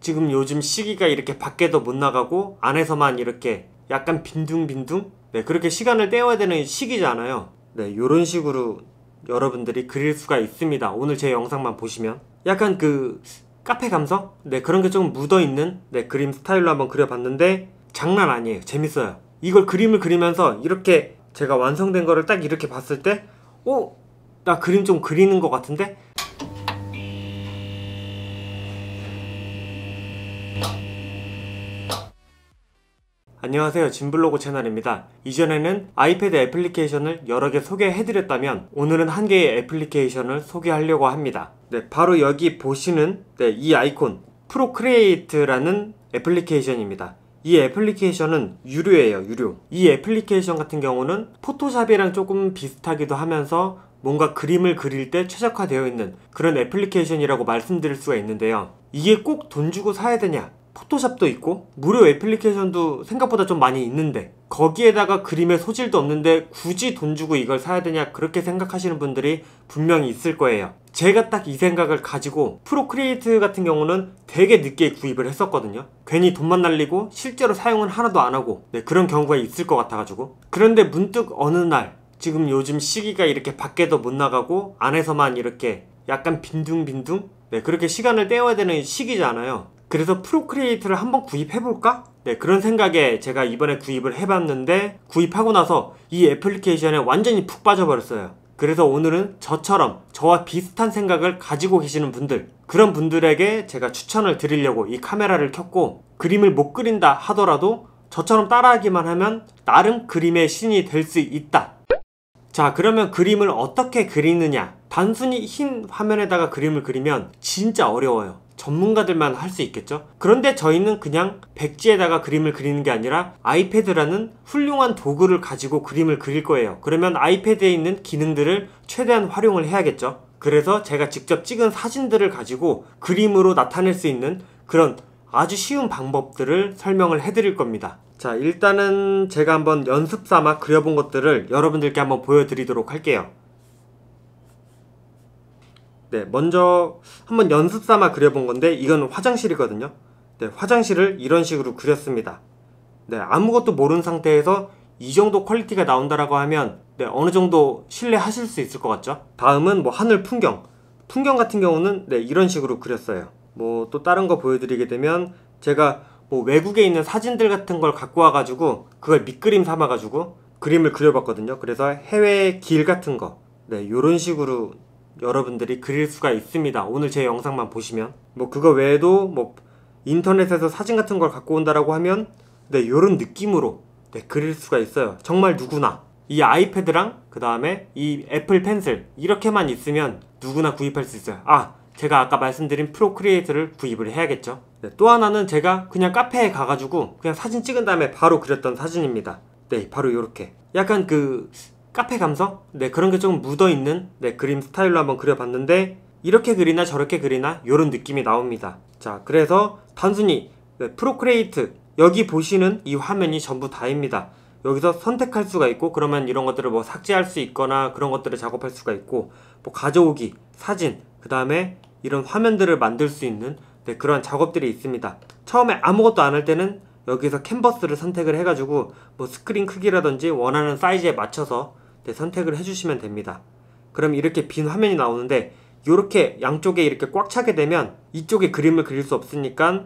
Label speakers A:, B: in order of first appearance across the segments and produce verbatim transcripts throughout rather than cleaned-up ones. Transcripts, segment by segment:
A: 지금 요즘 시기가 이렇게 밖에도 못 나가고 안에서만 이렇게 약간 빈둥빈둥? 네, 그렇게 시간을 때워야 되는 시기잖아요. 네, 요런 식으로 여러분들이 그릴 수가 있습니다. 오늘 제 영상만 보시면 약간 그 카페 감성? 네, 그런 게 좀 묻어있는 네, 그림 스타일로 한번 그려봤는데 장난 아니에요. 재밌어요. 이걸 그림을 그리면서 이렇게 제가 완성된 거를 딱 이렇게 봤을 때 어? 나 그림 좀 그리는 것 같은데? 안녕하세요, 진블로그 채널입니다. 이전에는 아이패드 애플리케이션을 여러 개 소개해드렸다면 오늘은 한 개의 애플리케이션을 소개하려고 합니다. 네, 바로 여기 보시는 네, 이 아이콘 프로크리에이트라는 애플리케이션입니다. 이 애플리케이션은 유료예요. 유료. 이 애플리케이션 같은 경우는 포토샵이랑 조금 비슷하기도 하면서 뭔가 그림을 그릴 때 최적화되어 있는 그런 애플리케이션이라고 말씀드릴 수가 있는데요. 이게 꼭 돈 주고 사야 되냐? 포토샵도 있고 무료 애플리케이션도 생각보다 좀 많이 있는데 거기에다가 그림의 소질도 없는데 굳이 돈 주고 이걸 사야 되냐, 그렇게 생각하시는 분들이 분명히 있을 거예요. 제가 딱 이 생각을 가지고 프로크리에이트 같은 경우는 되게 늦게 구입을 했었거든요. 괜히 돈만 날리고 실제로 사용은 하나도 안 하고 네, 그런 경우가 있을 것 같아가지고. 그런데 문득 어느 날 지금 요즘 시기가 이렇게 밖에도 못 나가고 안에서만 이렇게 약간 빈둥빈둥? 네, 그렇게 시간을 때워야 되는 시기잖아요. 그래서 프로크리에이트를 한번 구입해볼까? 네, 그런 생각에 제가 이번에 구입을 해봤는데 구입하고 나서 이 애플리케이션에 완전히 푹 빠져버렸어요. 그래서 오늘은 저처럼 저와 비슷한 생각을 가지고 계시는 분들, 그런 분들에게 제가 추천을 드리려고 이 카메라를 켰고, 그림을 못 그린다 하더라도 저처럼 따라하기만 하면 나름 그림의 신이 될 수 있다. 자, 그러면 그림을 어떻게 그리느냐? 단순히 흰 화면에다가 그림을 그리면 진짜 어려워요. 전문가들만 할 수 있겠죠? 그런데 저희는 그냥 백지에다가 그림을 그리는 게 아니라 아이패드라는 훌륭한 도구를 가지고 그림을 그릴 거예요. 그러면 아이패드에 있는 기능들을 최대한 활용을 해야겠죠? 그래서 제가 직접 찍은 사진들을 가지고 그림으로 나타낼 수 있는 그런 아주 쉬운 방법들을 설명을 해드릴 겁니다. 자, 일단은 제가 한번 연습 삼아 그려본 것들을 여러분들께 한번 보여드리도록 할게요. 네, 먼저 한번 연습 삼아 그려본 건데 이건 화장실이거든요. 네, 화장실을 이런 식으로 그렸습니다. 네, 아무것도 모르는 상태에서 이 정도 퀄리티가 나온다라고 하면 네, 어느 정도 신뢰하실 수 있을 것 같죠? 다음은 뭐 하늘 풍경. 풍경 같은 경우는 네, 이런 식으로 그렸어요. 뭐 또 다른 거 보여드리게 되면 제가 뭐 외국에 있는 사진들 같은 걸 갖고 와가지고 그걸 밑그림 삼아가지고 그림을 그려봤거든요. 그래서 해외 길 같은 거 네, 요런 식으로 여러분들이 그릴 수가 있습니다. 오늘 제 영상만 보시면. 뭐 그거 외에도 뭐 인터넷에서 사진 같은 걸 갖고 온다라고 하면 네, 요런 느낌으로 네, 그릴 수가 있어요. 정말 누구나 이 아이패드랑 그 다음에 이 애플 펜슬 이렇게만 있으면 누구나 구입할 수 있어요. 아, 제가 아까 말씀드린 프로크리에이트를 구입을 해야겠죠. 네, 또 하나는 제가 그냥 카페에 가가지고 그냥 사진 찍은 다음에 바로 그렸던 사진입니다. 네, 바로 요렇게 약간 그 카페 감성? 네, 그런 게 좀 묻어있는 네, 그림 스타일로 한번 그려봤는데 이렇게 그리나 저렇게 그리나 요런 느낌이 나옵니다. 자, 그래서 단순히 네, 프로크리에이트 여기 보시는 이 화면이 전부 다입니다. 여기서 선택할 수가 있고 그러면 이런 것들을 뭐 삭제할 수 있거나 그런 것들을 작업할 수가 있고 뭐 가져오기, 사진, 그 다음에 이런 화면들을 만들 수 있는 네, 그런 작업들이 있습니다. 처음에 아무것도 안 할 때는 여기서 캔버스를 선택을 해가지고 뭐 스크린 크기라든지 원하는 사이즈에 맞춰서 네, 선택을 해주시면 됩니다. 그럼 이렇게 빈 화면이 나오는데 이렇게 양쪽에 이렇게 꽉 차게 되면 이쪽에 그림을 그릴 수 없으니까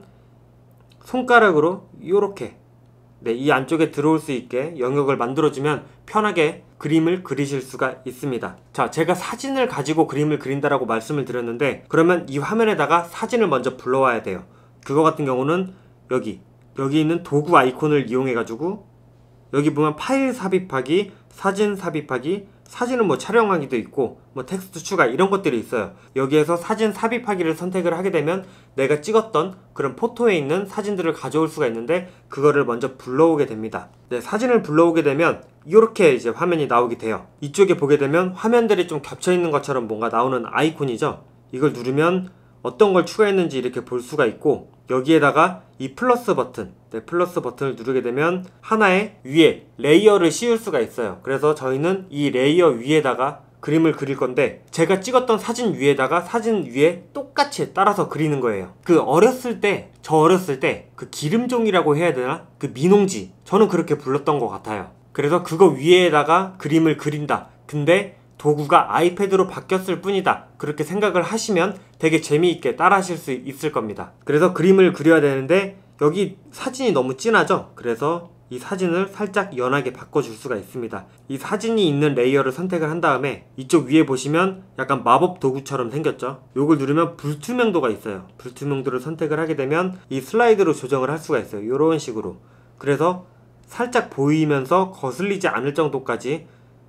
A: 손가락으로 이렇게 네, 이 안쪽에 들어올 수 있게 영역을 만들어주면 편하게 그림을 그리실 수가 있습니다. 자, 제가 사진을 가지고 그림을 그린다라고 말씀을 드렸는데 그러면 이 화면에다가 사진을 먼저 불러와야 돼요. 그거 같은 경우는 여기 여기 있는 도구 아이콘을 이용해 가지고 여기 보면 파일 삽입하기, 사진 삽입하기, 사진을 뭐 촬영하기도 있고 뭐 텍스트 추가 이런 것들이 있어요. 여기에서 사진 삽입하기를 선택을 하게 되면 내가 찍었던 그런 포토에 있는 사진들을 가져올 수가 있는데 그거를 먼저 불러오게 됩니다. 네, 사진을 불러오게 되면 이렇게 이제 화면이 나오게 돼요. 이쪽에 보게 되면 화면들이 좀 겹쳐 있는 것처럼 뭔가 나오는 아이콘이죠. 이걸 누르면 어떤 걸 추가했는지 이렇게 볼 수가 있고 여기에다가 이 플러스 버튼, 네, 플러스 버튼을 누르게 되면 하나의 위에 레이어를 씌울 수가 있어요. 그래서 저희는 이 레이어 위에다가 그림을 그릴 건데 제가 찍었던 사진 위에다가 사진 위에 똑같이 따라서 그리는 거예요. 그 어렸을 때 저 어렸을 때 그 기름종이라고 해야 되나? 그 민홍지, 저는 그렇게 불렀던 것 같아요. 그래서 그거 위에다가 그림을 그린다. 근데 도구가 아이패드로 바뀌었을 뿐이다. 그렇게 생각을 하시면 되게 재미있게 따라 하실 수 있을 겁니다. 그래서 그림을 그려야 되는데 여기 사진이 너무 진하죠? 그래서 이 사진을 살짝 연하게 바꿔줄 수가 있습니다. 이 사진이 있는 레이어를 선택을 한 다음에 이쪽 위에 보시면 약간 마법 도구처럼 생겼죠? 요걸 누르면 불투명도가 있어요. 불투명도를 선택을 하게 되면 이 슬라이드로 조정을 할 수가 있어요. 요런 식으로. 그래서 살짝 보이면서 거슬리지 않을 정도까지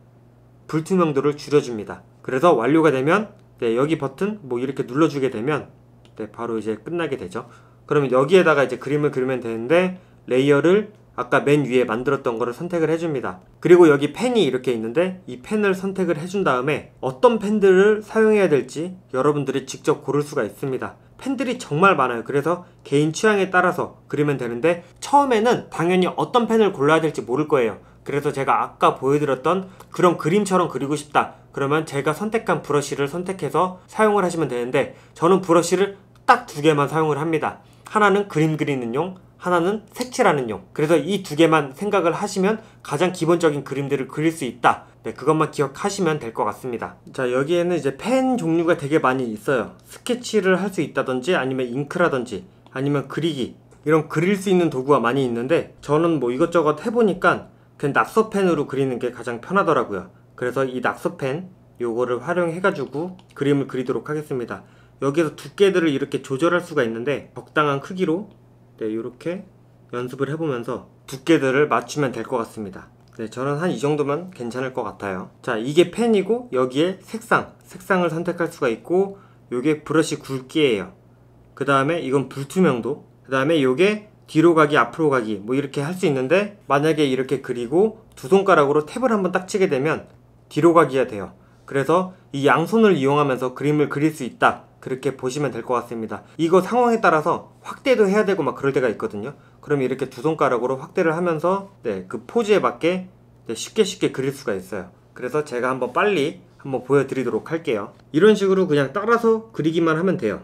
A: 불투명도를 줄여줍니다. 그래서 완료가 되면 네, 여기 버튼 뭐 이렇게 눌러주게 되면 네, 바로 이제 끝나게 되죠. 그러면 여기에다가 이제 그림을 그리면 되는데 레이어를 아까 맨 위에 만들었던 거를 선택을 해줍니다. 그리고 여기 펜이 이렇게 있는데 이 펜을 선택을 해준 다음에 어떤 펜들을 사용해야 될지 여러분들이 직접 고를 수가 있습니다. 펜들이 정말 많아요. 그래서 개인 취향에 따라서 그리면 되는데 처음에는 당연히 어떤 펜을 골라야 될지 모를 거예요. 그래서 제가 아까 보여드렸던 그런 그림처럼 그리고 싶다. 그러면 제가 선택한 브러쉬를 선택해서 사용을 하시면 되는데 저는 브러쉬를 딱 두 개만 사용을 합니다. 하나는 그림 그리는 용, 하나는 색칠하는 용. 그래서 이 두 개만 생각을 하시면 가장 기본적인 그림들을 그릴 수 있다. 네, 그것만 기억하시면 될 것 같습니다. 자, 여기에는 이제 펜 종류가 되게 많이 있어요. 스케치를 할 수 있다든지 아니면 잉크라든지 아니면 그리기, 이런 그릴 수 있는 도구가 많이 있는데 저는 뭐 이것저것 해보니까 그냥 낙서펜으로 그리는 게 가장 편하더라고요. 그래서 이 낙서펜 요거를 활용해가지고 그림을 그리도록 하겠습니다. 여기서 두께들을 이렇게 조절할 수가 있는데 적당한 크기로 네, 이렇게 연습을 해보면서 두께들을 맞추면 될 것 같습니다. 네, 저는 한 이 정도면 괜찮을 것 같아요. 자, 이게 펜이고 여기에 색상, 색상을 선택할 수가 있고 요게 브러쉬 굵기예요. 그 다음에 이건 불투명도, 그 다음에 요게 뒤로 가기, 앞으로 가기 뭐 이렇게 할 수 있는데 만약에 이렇게 그리고 두 손가락으로 탭을 한번 딱 치게 되면 뒤로 가기가 돼요. 그래서 이 양손을 이용하면서 그림을 그릴 수 있다. 그렇게 보시면 될 것 같습니다. 이거 상황에 따라서 확대도 해야 되고 막 그럴 때가 있거든요. 그럼 이렇게 두 손가락으로 확대를 하면서 네, 그 포즈에 맞게 네, 쉽게 쉽게 그릴 수가 있어요. 그래서 제가 한번 빨리 한번 보여드리도록 할게요. 이런 식으로 그냥 따라서 그리기만 하면 돼요.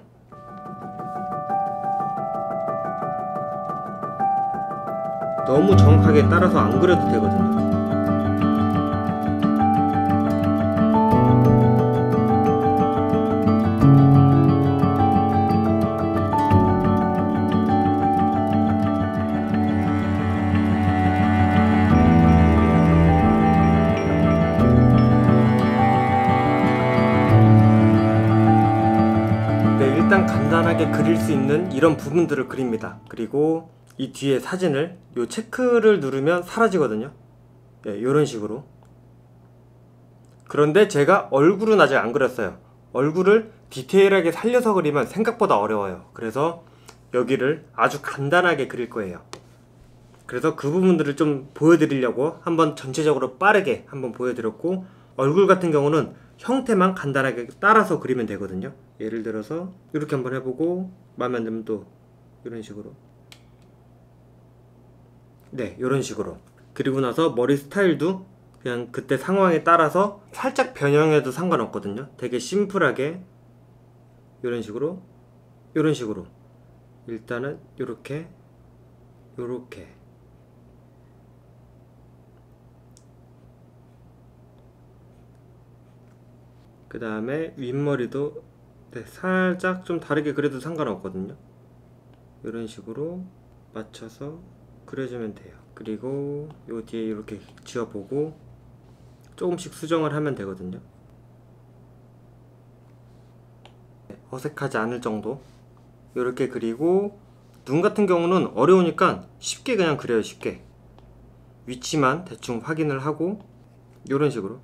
A: 너무 정확하게 따라서 안 그려도 되거든요. 일단 간단하게 그릴 수 있는 이런 부분들을 그립니다. 그리고 이 뒤에 사진을 요 체크를 누르면 사라지거든요. 네, 이런 식으로. 그런데 제가 얼굴은 아직 안 그렸어요. 얼굴을 디테일하게 살려서 그리면 생각보다 어려워요. 그래서 여기를 아주 간단하게 그릴 거예요. 그래서 그 부분들을 좀 보여드리려고 한번 전체적으로 빠르게 한번 보여드렸고, 얼굴 같은 경우는 형태만 간단하게 따라서 그리면 되거든요. 예를 들어서 이렇게 한번 해보고 마음에 안 들면 또 이런 식으로, 네, 이런 식으로. 그리고 나서 머리 스타일도 그냥 그때 상황에 따라서 살짝 변형해도 상관없거든요. 되게 심플하게 이런 식으로, 이런 식으로. 일단은 이렇게, 요렇게. 그 다음에 윗머리도 네, 살짝 좀 다르게 그려도 상관없거든요. 이런 식으로 맞춰서 그려주면 돼요. 그리고 요 뒤에 이렇게 지어보고 조금씩 수정을 하면 되거든요. 네, 어색하지 않을 정도 이렇게 그리고, 눈 같은 경우는 어려우니까 쉽게 그냥 그려요. 쉽게 위치만 대충 확인을 하고 이런 식으로.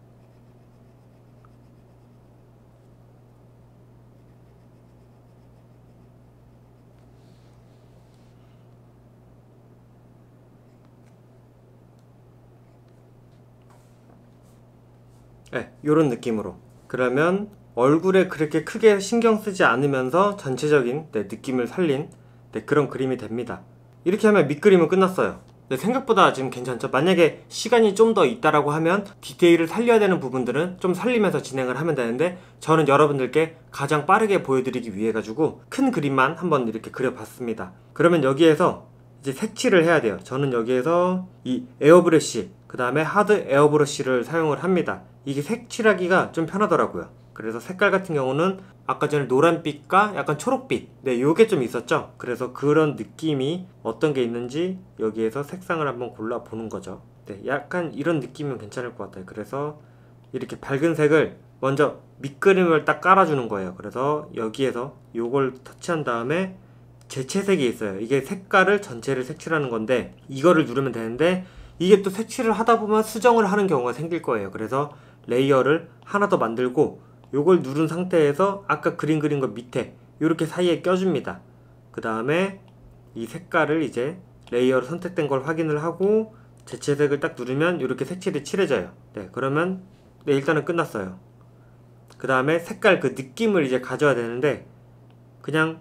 A: 네, 요런 느낌으로. 그러면 얼굴에 그렇게 크게 신경 쓰지 않으면서 전체적인 네, 느낌을 살린 네, 그런 그림이 됩니다. 이렇게 하면 밑그림은 끝났어요. 네, 생각보다 지금 괜찮죠. 만약에 시간이 좀 더 있다라고 하면 디테일을 살려야 되는 부분들은 좀 살리면서 진행을 하면 되는데, 저는 여러분들께 가장 빠르게 보여드리기 위해 가지고 큰 그림만 한번 이렇게 그려봤습니다. 그러면 여기에서 이제 색칠을 해야 돼요. 저는 여기에서 이 에어브러쉬, 그 다음에 하드 에어브러쉬를 사용을 합니다. 이게 색칠하기가 좀 편하더라고요. 그래서 색깔 같은 경우는 아까 전에 노란빛과 약간 초록빛, 네, 요게 좀 있었죠. 그래서 그런 느낌이 어떤 게 있는지 여기에서 색상을 한번 골라보는 거죠. 네, 약간 이런 느낌이면 괜찮을 것 같아요. 그래서 이렇게 밝은 색을 먼저 밑그림을 딱 깔아주는 거예요. 그래서 여기에서 요걸 터치한 다음에 재채색이 있어요. 이게 색깔을 전체를 색칠하는 건데, 이거를 누르면 되는데 이게 또 색칠을 하다 보면 수정을 하는 경우가 생길 거예요. 그래서 레이어를 하나 더 만들고 요걸 누른 상태에서 아까 그림 그린 거 밑에 요렇게 사이에 껴줍니다. 그 다음에 이 색깔을 이제 레이어로 선택된 걸 확인을 하고 재채색을 딱 누르면 이렇게 색칠이 칠해져요. 네, 그러면 네, 일단은 끝났어요. 그 다음에 색깔 그 느낌을 이제 가져야 되는데, 그냥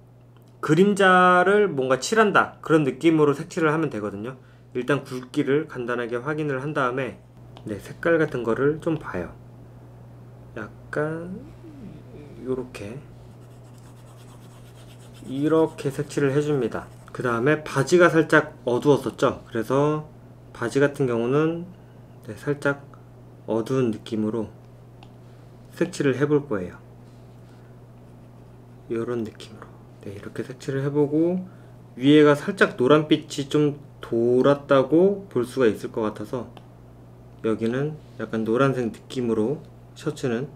A: 그림자를 뭔가 칠한다 그런 느낌으로 색칠을 하면 되거든요. 일단 굵기를 간단하게 확인을 한 다음에 네, 색깔 같은 거를 좀 봐요. 약간 요렇게 이렇게 색칠을 해줍니다. 그 다음에 바지가 살짝 어두웠었죠. 그래서 바지 같은 경우는 네, 살짝 어두운 느낌으로 색칠을 해볼 거예요. 요런 느낌으로 네, 이렇게 색칠을 해보고, 위에가 살짝 노란빛이 좀 돌았다고 볼 수가 있을 것 같아서 여기는 약간 노란색 느낌으로 셔츠는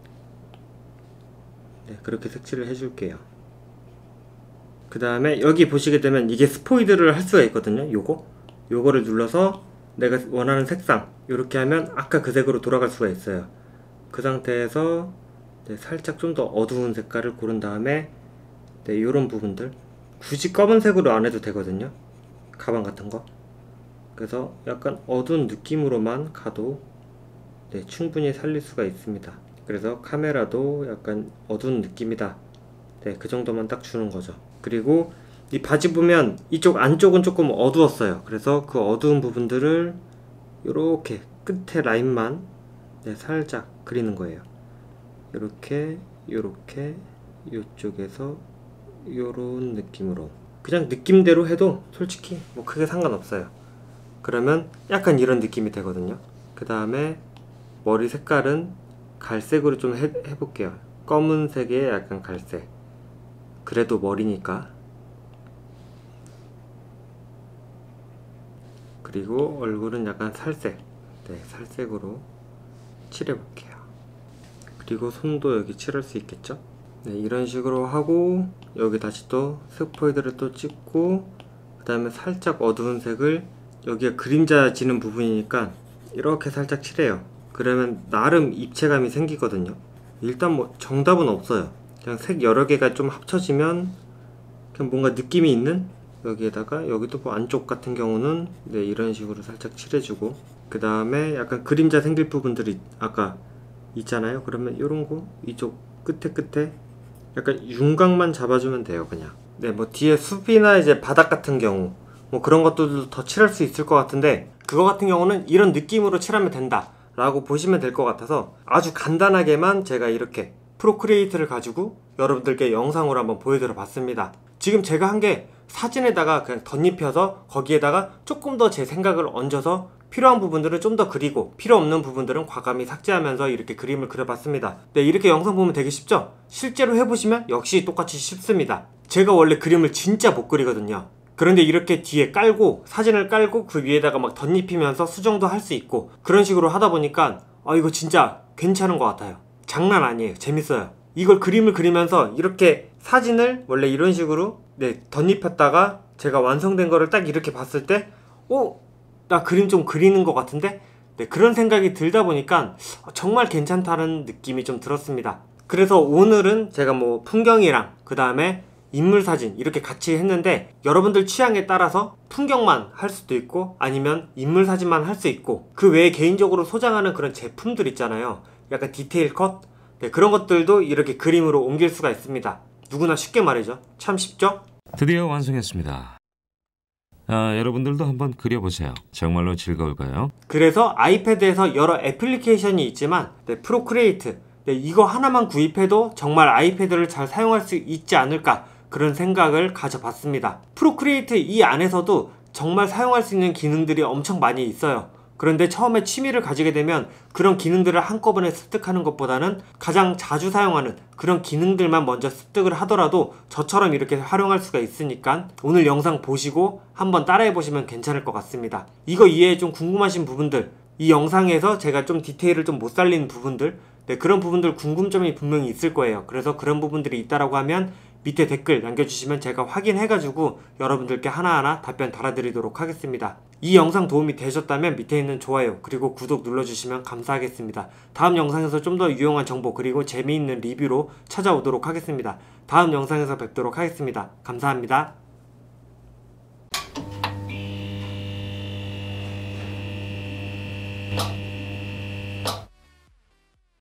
A: 네, 그렇게 색칠을 해줄게요. 그 다음에 여기 보시게 되면 이게 스포이드를 할 수가 있거든요. 요거 요거를 눌러서 내가 원하는 색상 이렇게 하면 아까 그 색으로 돌아갈 수가 있어요. 그 상태에서 네, 살짝 좀 더 어두운 색깔을 고른 다음에 네, 요런 부분들 굳이 검은색으로 안 해도 되거든요. 가방 같은 거. 그래서 약간 어두운 느낌으로만 가도 네, 충분히 살릴 수가 있습니다. 그래서 카메라도 약간 어두운 느낌이다. 네, 그 정도만 딱 주는 거죠. 그리고 이 바지 보면 이쪽 안쪽은 조금 어두웠어요. 그래서 그 어두운 부분들을 요렇게 끝에 라인만 네, 살짝 그리는 거예요. 요렇게 요렇게 요쪽에서 요런 느낌으로 그냥 느낌대로 해도 솔직히 뭐 크게 상관없어요. 그러면 약간 이런 느낌이 되거든요. 그 다음에 머리 색깔은 갈색으로 좀 해, 해볼게요. 검은색에 약간 갈색. 그래도 머리니까. 그리고 얼굴은 약간 살색. 네, 살색으로 칠해볼게요. 그리고 손도 여기 칠할 수 있겠죠? 네, 이런 식으로 하고 여기 다시 또 스포이드를 또 찍고, 그 다음에 살짝 어두운 색을 여기가 그림자 지는 부분이니까 이렇게 살짝 칠해요. 그러면 나름 입체감이 생기거든요. 일단 뭐 정답은 없어요. 그냥 색 여러 개가 좀 합쳐지면 그냥 뭔가 느낌이 있는, 여기에다가 여기도 뭐 안쪽 같은 경우는 네, 이런 식으로 살짝 칠해주고, 그 다음에 약간 그림자 생길 부분들이 아까 있잖아요. 그러면 이런 거 이쪽 끝에 끝에 약간 윤곽만 잡아주면 돼요. 그냥 네, 뭐 뒤에 숲이나 이제 바닥 같은 경우 뭐 그런 것들도 더 칠할 수 있을 것 같은데, 그거 같은 경우는 이런 느낌으로 칠하면 된다 라고 보시면 될 것 같아서 아주 간단하게만 제가 이렇게 프로크리에이트를 가지고 여러분들께 영상으로 한번 보여드려 봤습니다. 지금 제가 한 게 사진에다가 그냥 덧입혀서 거기에다가 조금 더 제 생각을 얹어서 필요한 부분들은 좀 더 그리고 필요 없는 부분들은 과감히 삭제하면서 이렇게 그림을 그려봤습니다. 네, 이렇게 영상 보면 되게 쉽죠? 실제로 해보시면 역시 똑같이 쉽습니다. 제가 원래 그림을 진짜 못 그리거든요. 그런데 이렇게 뒤에 깔고 사진을 깔고 그 위에다가 막 덧입히면서 수정도 할 수 있고 그런 식으로 하다 보니까 아, 이거 진짜 괜찮은 것 같아요. 장난 아니에요. 재밌어요. 이걸 그림을 그리면서 이렇게 사진을 원래 이런 식으로 네, 덧입혔다가 제가 완성된 거를 딱 이렇게 봤을 때 어? 나 그림 좀 그리는 것 같은데? 네, 그런 생각이 들다 보니까 정말 괜찮다는 느낌이 좀 들었습니다. 그래서 오늘은 제가 뭐 풍경이랑 그 다음에 인물 사진 이렇게 같이 했는데, 여러분들 취향에 따라서 풍경만 할 수도 있고 아니면 인물 사진만 할 수 있고, 그 외에 개인적으로 소장하는 그런 제품들 있잖아요. 약간 디테일 컷? 네, 그런 것들도 이렇게 그림으로 옮길 수가 있습니다. 누구나 쉽게 말이죠. 참 쉽죠?
B: 드디어 완성했습니다. 아, 여러분들도 한번 그려보세요. 정말로 즐거울까요?
A: 그래서 아이패드에서 여러 애플리케이션이 있지만 네, 프로크리에이트 네, 이거 하나만 구입해도 정말 아이패드를 잘 사용할 수 있지 않을까 그런 생각을 가져봤습니다. 프로크리에이트 이 안에서도 정말 사용할 수 있는 기능들이 엄청 많이 있어요. 그런데 처음에 취미를 가지게 되면 그런 기능들을 한꺼번에 습득하는 것보다는 가장 자주 사용하는 그런 기능들만 먼저 습득을 하더라도 저처럼 이렇게 활용할 수가 있으니까 오늘 영상 보시고 한번 따라해 보시면 괜찮을 것 같습니다. 이거 이외에 좀 궁금하신 부분들, 이 영상에서 제가 좀 디테일을 좀 못 살린 부분들, 네, 그런 부분들 궁금점이 분명히 있을 거예요. 그래서 그런 부분들이 있다라고 하면 밑에 댓글 남겨주시면 제가 확인해가지고 여러분들께 하나하나 답변 달아드리도록 하겠습니다. 이 영상 도움이 되셨다면 밑에 있는 좋아요 그리고 구독 눌러주시면 감사하겠습니다. 다음 영상에서 좀 더 유용한 정보 그리고 재미있는 리뷰로 찾아오도록 하겠습니다. 다음 영상에서 뵙도록 하겠습니다. 감사합니다.